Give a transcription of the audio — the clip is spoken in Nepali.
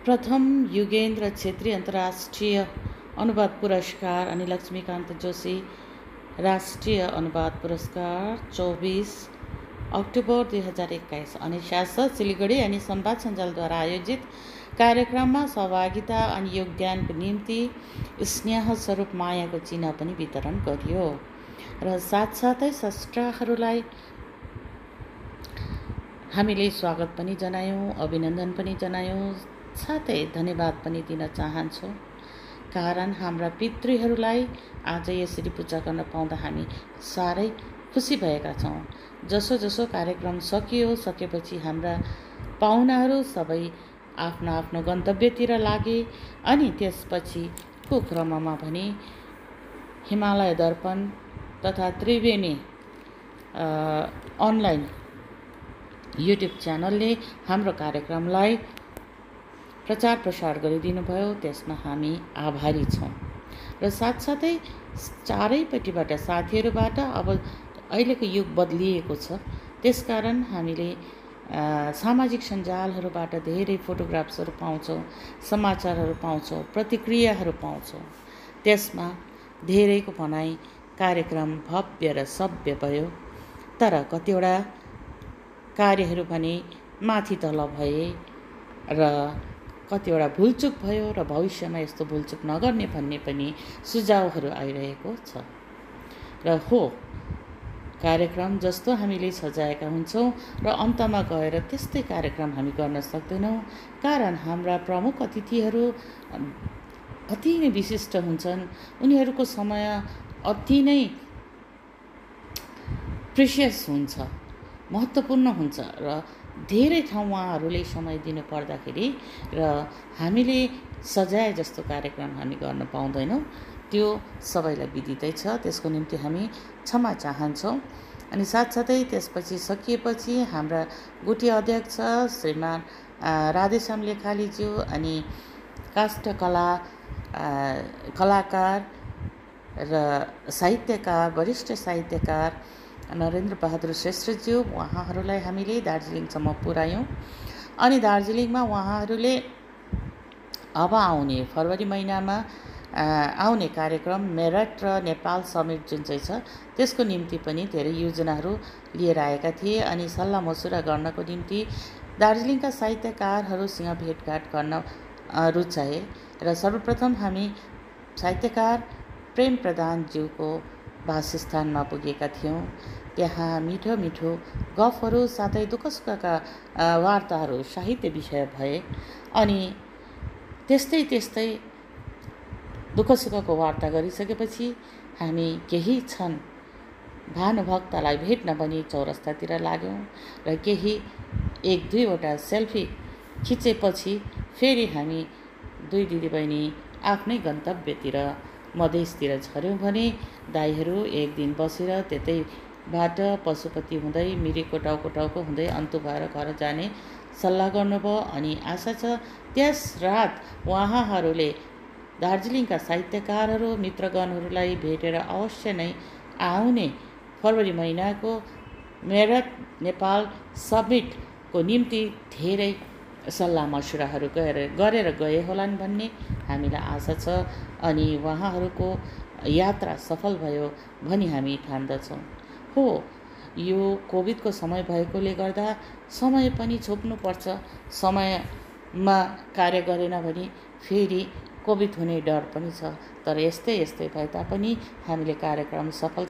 प्रथम युगेन्द्र छेत्री अन्तर्राष्ट्रिय अनुवाद पुरस्कार अनि लक्ष्मीकान्त जोशी राष्ट्रिय अनुवाद पुरस्कार 24 अक्टोबर 2021 अनि शासक सिलिगुडी अनि संवाद सञ्जालद्वारा आयोजित कार्यक्रममा सहभागिता अनि योगदानको निम्ति स्नेह स्वरूप मायाको चिन्ह पनि वितरण गरियो र साथसाथै स्रष्टाहरूलाई हामीले स्वागत पनि जनायौँ, अभिनन्दन पनि जनायौँ, साथै धन्यवाद पनि दिन चाहन्छौँ। कारण हाम्रा पितृहरूलाई आज यसरी पूजा गर्न पाउँदा हामी साह्रै खुसी भएका छौँ। जसो जसो कार्यक्रम सकेपछि हाम्रा पाहुनाहरू सबै आफ्नो आफ्नो गन्तव्यतिर लागे अनि त्यसपछिको क्रममा भने हिमालय दर्पण तथा त्रिवेणी अनलाइन युट्युब च्यानलले हाम्रो कार्यक्रमलाई प्रचार प्रसार गरिदिनु भयो। त्यसमा हामी आभारी छौँ र साथसाथै चारैपट्टिबाट साथीहरूबाट अब अहिलेको युग बदलिएको छ, त्यसकारण हामीले सामाजिक सञ्जालहरूबाट धेरै फोटोग्राफ्सहरू पाउँछौँ, समाचारहरू पाउँछौँ, प्रतिक्रियाहरू पाउँछौँ। त्यसमा धेरैको भनाइ कार्यक्रम भव्य र सभ्य भयो, तर कतिवटा कार्यहरू भने माथि तल भए र कतिवटा भुलचुक भयो र भविष्यमा यस्तो भुलचुक नगर्ने भन्ने पनि सुझावहरू आइरहेको छ। र कार्यक्रम जस्तो हामीले सजाएका हुन्छौँ र अन्तमा गएर त्यस्तै कार्यक्रम हामी गर्न सक्दैनौँ, कारण हाम्रा प्रमुख अतिथिहरू अति नै विशिष्ट हुन्छन्। उनीहरूको समय अति नै प्रेसियस हुन्छ, महत्त्वपूर्ण हुन्छ र धेरै ठाउँ उहाँहरूले समय दिनु पर्दाखेरि र हामीले सजाए जस्तो कार्यक्रम हामी गर्न पाउँदैनौँ। त्यो सबैलाई विदितै छ, त्यसको निम्ति हामी क्षमा चाहन्छौँ। अनि साथसाथै त्यसपछि सकिएपछि हाम्रा गुठी अध्यक्ष श्रीमान राधेश्याम लेखालीज्यू अनि काष्ठकला कलाकार र साहित्यकार वरिष्ठ साहित्यकार नरेन्द्र बहादुर श्रेष्ठज्यू, उहाँहरूलाई हामीले दार्जिलिङसम्म पुर्यायौँ। अनि दार्जिलिङमा उहाँहरूले अब आउने फरवरी महिनामा आउने कार्यक्रम मेरठ र नेपाल समिट जुन चाहिँ छ त्यसको निम्ति पनि धेरै योजनाहरू लिएर आएका थिए अनि सल्लाह मसुरा गर्नको निम्ति दार्जिलिङका साहित्यकारहरूसँग भेटघाट गर्न रुचाए र सर्वप्रथम हामी साहित्यकार प्रेम प्रधानज्यूको वासस्थानमा पुगेका थियौँ। त्यहाँ मिठो मिठो गफहरू साथै दुःख सुखका वार्ताहरू साहित्य विषय भए अनि त्यस्तै दुःख सुखको वार्ता गरिसकेपछि हामी केही क्षण भानुभक्तलाई भेट्न पनि चौरस्तातिर लाग्यौँ र केही 1-2वटा सेल्फी खिचेपछि फेरि हामी दुई दिदीबहिनी आफ्नै गन्तव्यतिर मधेसतिर झऱ्यौँ भने दाइहरू एक दिन बसेर त्यतैबाट पशुपति हुँदै मिरिकको टाउको हुँदै अन्तु भएर घर जाने सल्लाह गर्नुभयो। अनि आशा छ त्यस रात उहाँहरूले दार्जिलिङका साहित्यकारहरू मित्रगणहरूलाई भेटेर अवश्य नै आउने फरवरी महिनाको मेरठ नेपाल समिटको निम्ति धेरै सल्लाह मसुराहरू गरेर गए होलान् भन्ने हामीलाई आशा छ। अनि उहाँहरूको यात्रा सफल भयो भनी हामी ठान्दछौँ। यो कोभिडको समय भएकोले गर्दा समय पनि छोप्नुपर्छ। समयमा कार्य गरेन भने फेरि कोभिड हुने डर पनि छ, तर यस्तै भए तापनि हामीले कार्यक्रम सफल